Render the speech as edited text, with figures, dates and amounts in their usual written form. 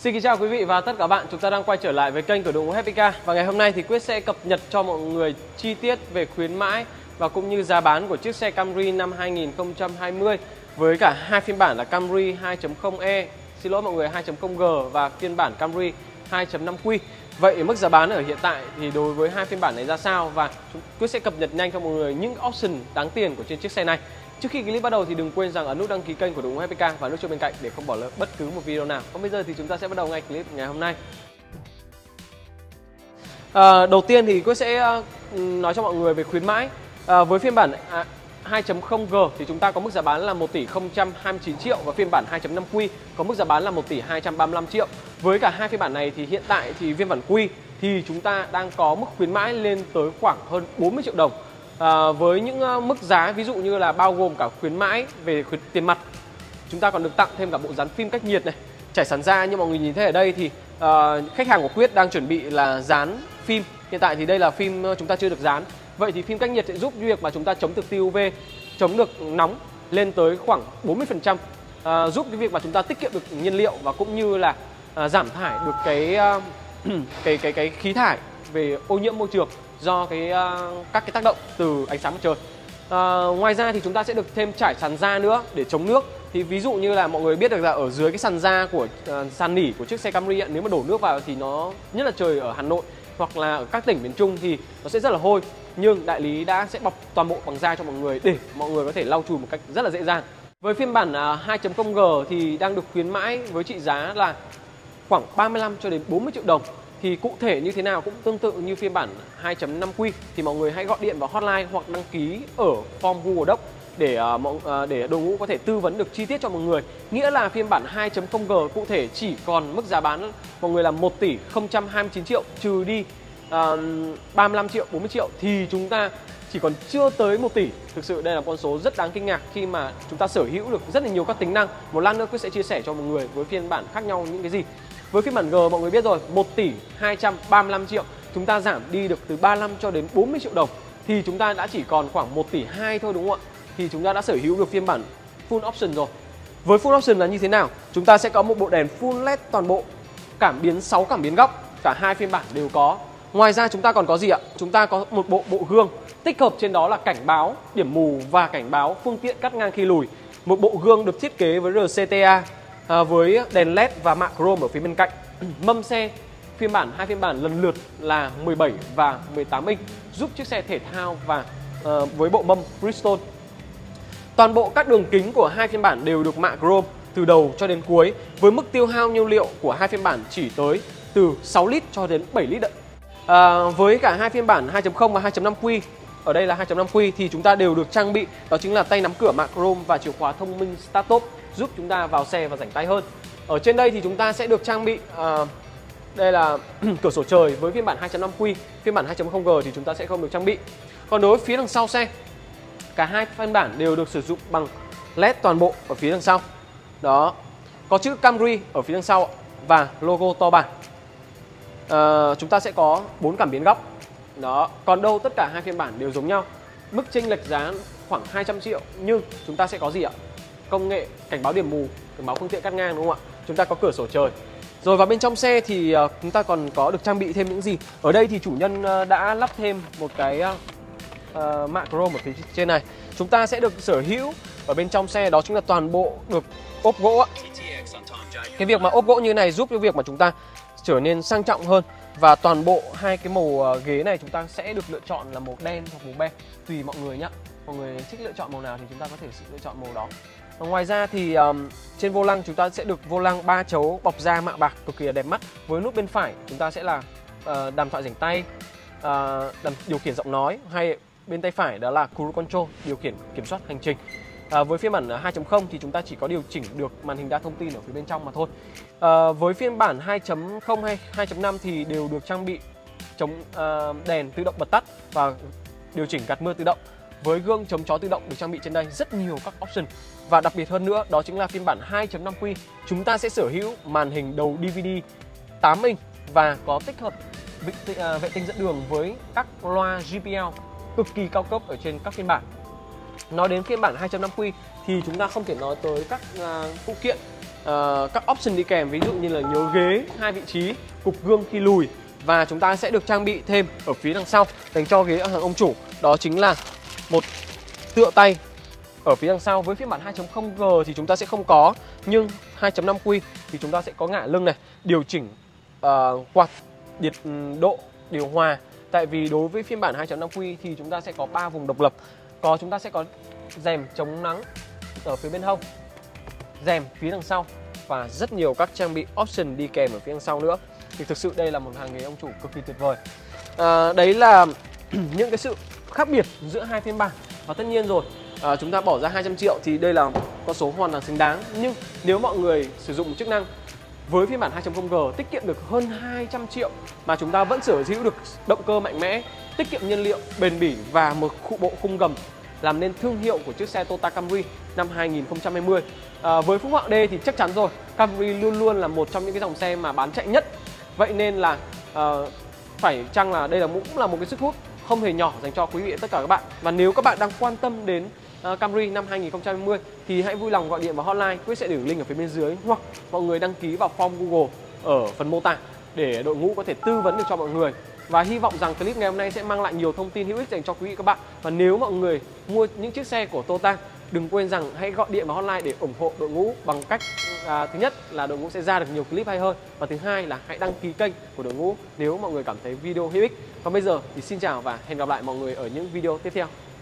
Xin kính chào quý vị và tất cả các bạn, chúng ta đang quay trở lại với kênh của đội ngũ Happy Car. Và ngày hôm nay thì Quyết sẽ cập nhật cho mọi người chi tiết về khuyến mãi và cũng như giá bán của chiếc xe Camry năm 2020 với cả hai phiên bản là Camry 2.0e, xin lỗi mọi người, 2.0G và phiên bản Camry 2.5Q. Vậy mức giá bán ở hiện tại thì đối với hai phiên bản này ra sao, và Quyết sẽ cập nhật nhanh cho mọi người những option đáng tiền của trên chiếc xe này. Trước khi clip bắt đầu thì đừng quên rằng ấn nút đăng ký kênh của đội ngũ Happy Car và nút chuông bên cạnh để không bỏ lỡ bất cứ một video nào. Còn bây giờ thì chúng ta sẽ bắt đầu ngay clip ngày hôm nay. Đầu tiên thì Quyết sẽ nói cho mọi người về khuyến mãi. Với phiên bản 2.0G thì chúng ta có mức giá bán là 1 tỷ 029 triệu và phiên bản 2.5Q có mức giá bán là 1 tỷ 235 triệu. Với cả hai phiên bản này thì hiện tại thì phiên bản Q thì chúng ta đang có mức khuyến mãi lên tới khoảng hơn 40 triệu đồng. Với những mức giá ví dụ như là bao gồm cả khuyến mãi về tiền mặt, chúng ta còn được tặng thêm cả bộ dán phim cách nhiệt này, trải sàn da. Như mọi người nhìn thấy ở đây thì khách hàng của Quyết đang chuẩn bị là dán phim. Hiện tại thì đây là phim chúng ta chưa được dán. Vậy thì phim cách nhiệt sẽ giúp việc mà chúng ta chống được tia UV, chống được nóng lên tới khoảng 40%, giúp cái việc mà chúng ta tiết kiệm được nhiên liệu và cũng như là giảm thải được cái khí thải về ô nhiễm môi trường do các cái tác động từ ánh sáng mặt trời. Ngoài ra thì chúng ta sẽ được thêm trải sàn da nữa để chống nước. Thì ví dụ như là mọi người biết được là ở dưới cái sàn da của sàn nỉ của chiếc xe Camry nếu mà đổ nước vào thì nó, nhất là trời ở Hà Nội hoặc là ở các tỉnh miền Trung thì nó sẽ rất là hôi, nhưng đại lý sẽ bọc toàn bộ bằng da cho mọi người để mọi người có thể lau chùi một cách rất là dễ dàng. Với phiên bản 2.0G thì đang được khuyến mãi với trị giá là khoảng 35 cho đến 40 triệu đồng. Thì cụ thể như thế nào cũng tương tự như phiên bản 2.5Q thì mọi người hãy gọi điện vào hotline hoặc đăng ký ở form Google Docs để đội ngũ có thể tư vấn được chi tiết cho mọi người. Nghĩa là phiên bản 2.0G cụ thể chỉ còn mức giá bán mọi người là 1 tỷ 029 triệu trừ đi 35 triệu, 40 triệu thì chúng ta chỉ còn chưa tới 1 tỷ. Thực sự đây là con số rất đáng kinh ngạc khi mà chúng ta sở hữu được rất là nhiều các tính năng. Một lát nữa Quyết sẽ chia sẻ cho mọi người với phiên bản khác nhau những cái gì. Với phiên bản G mọi người biết rồi, 1 tỷ 235 triệu chúng ta giảm đi được từ 35 cho đến 40 triệu đồng thì chúng ta đã chỉ còn khoảng 1 tỷ 2 thôi, đúng không ạ? Thì chúng ta đã sở hữu được phiên bản full option rồi. Với full option là như thế nào? Chúng ta sẽ có một bộ đèn full LED toàn bộ, cảm biến 6 cảm biến góc, cả hai phiên bản đều có. Ngoài ra chúng ta còn có gì ạ? Chúng ta có một bộ gương tích hợp trên đó là cảnh báo điểm mù và cảnh báo phương tiện cắt ngang khi lùi. Một bộ gương được thiết kế với RCTA với đèn LED và mạ chrome ở phía bên cạnh. Mâm xe hai phiên bản lần lượt là 17 và 18 inch giúp chiếc xe thể thao và với bộ mâm Bridgestone. Toàn bộ các đường kính của hai phiên bản đều được mạ chrome từ đầu cho đến cuối, với mức tiêu hao nhiên liệu của hai phiên bản chỉ tới từ 6 lít cho đến 7 lít. Với cả hai phiên bản 2.0 và 2.5Q, ở đây là 2.5Q thì chúng ta đều được trang bị đó chính là tay nắm cửa mạ chrome và chìa khóa thông minh Start Top giúp chúng ta vào xe và rảnh tay hơn. Ở trên đây thì chúng ta sẽ được trang bị đây là cửa sổ trời với phiên bản 2.5Q, phiên bản 2.0G thì chúng ta sẽ không được trang bị. Còn đối với phía đằng sau xe, cả hai phiên bản đều được sử dụng bằng LED toàn bộ ở phía đằng sau. Đó, có chữ Camry ở phía đằng sau và logo to bản. Chúng ta sẽ có 4 cảm biến góc. Đó, còn đâu tất cả hai phiên bản đều giống nhau. Mức chênh lệch giá khoảng 200 triệu nhưng chúng ta sẽ có gì ạ? Công nghệ cảnh báo điểm mù, cảnh báo phương tiện cắt ngang, đúng không ạ? Chúng ta có cửa sổ trời. Rồi vào bên trong xe thì chúng ta còn có được trang bị thêm những gì? Ở đây thì chủ nhân đã lắp thêm một cái mạ chrome ở phía trên này. Chúng ta sẽ được sở hữu ở bên trong xe đó chính là toàn bộ được ốp gỗ ạ. Cái việc mà ốp gỗ như này giúp cái việc mà chúng ta trở nên sang trọng hơn. Và toàn bộ hai cái màu ghế này chúng ta sẽ được lựa chọn là màu đen hoặc màu be, tùy mọi người nhé. Mọi người thích lựa chọn màu nào thì chúng ta có thể lựa chọn màu đó. Và ngoài ra thì trên vô lăng chúng ta sẽ được vô lăng 3 chấu bọc da mạ bạc cực kỳ là đẹp mắt. Với nút bên phải chúng ta sẽ là đàm thoại rảnh tay, điều khiển giọng nói, hay bên tay phải đó là Cruise Control, điều khiển kiểm soát hành trình. Với phiên bản 2.0 thì chúng ta chỉ có điều chỉnh được màn hình đa thông tin ở phía bên trong mà thôi. Với phiên bản 2.0 hay 2.5 thì đều được trang bị chống đèn tự động bật tắt và điều chỉnh gạt mưa tự động. Với gương chống chó tự động được trang bị trên đây, rất nhiều các option. Và đặc biệt hơn nữa đó chính là phiên bản 2.5Q chúng ta sẽ sở hữu màn hình đầu DVD 8 inch và có tích hợp vệ tinh dẫn đường với các loa JBL cực kỳ cao cấp ở trên các phiên bản. Nói đến phiên bản 2.5Q thì chúng ta không thể nói tới các phụ kiện các option đi kèm, ví dụ như là nhớ ghế 2 vị trí, cục gương khi lùi, và chúng ta sẽ được trang bị thêm ở phía đằng sau dành cho ghế hàng ông chủ, đó chính là một tựa tay ở phía đằng sau. Với phiên bản 2.0G thì chúng ta sẽ không có, nhưng 2.5Q thì chúng ta sẽ có ngả lưng này, điều chỉnh quạt nhiệt độ, điều hòa. Tại vì đối với phiên bản 2.5Q thì chúng ta sẽ có 3 vùng độc lập. Chúng ta sẽ có rèm chống nắng ở phía bên hông, rèm phía đằng sau và rất nhiều các trang bị option đi kèm ở phía đằng sau nữa. Thì thực sự đây là một hàng ghế ông chủ cực kỳ tuyệt vời. Đấy là những cái sự khác biệt giữa hai phiên bản. Và tất nhiên rồi, chúng ta bỏ ra 200 triệu thì đây là con số hoàn toàn xứng đáng. Nhưng nếu mọi người sử dụng chức năng với phiên bản 2.0G tiết kiệm được hơn 200 triệu mà chúng ta vẫn sở hữu được động cơ mạnh mẽ, tiết kiệm nhiên liệu, bền bỉ và một bộ khung gầm làm nên thương hiệu của chiếc xe Toyota Camry năm 2020. Với Phúc Họa D thì chắc chắn rồi, Camry luôn luôn là một trong những cái dòng xe mà bán chạy nhất. Vậy nên là phải chăng là đây cũng là một cái sức hút không hề nhỏ dành cho quý vị tất cả các bạn. Và nếu các bạn đang quan tâm đến Camry năm 2020 thì hãy vui lòng gọi điện vào hotline, Quyết sẽ để link ở phía bên dưới, hoặc mọi người đăng ký vào form Google ở phần mô tả để đội ngũ có thể tư vấn được cho mọi người. Và hy vọng rằng clip ngày hôm nay sẽ mang lại nhiều thông tin hữu ích dành cho quý vị các bạn. Và nếu mọi người mua những chiếc xe của Toyota, đừng quên rằng hãy gọi điện vào hotline để ủng hộ đội ngũ bằng cách thứ nhất là đội ngũ sẽ ra được nhiều clip hay hơn, và thứ hai là hãy đăng ký kênh của đội ngũ nếu mọi người cảm thấy video hữu ích. Còn bây giờ thì xin chào và hẹn gặp lại mọi người ở những video tiếp theo.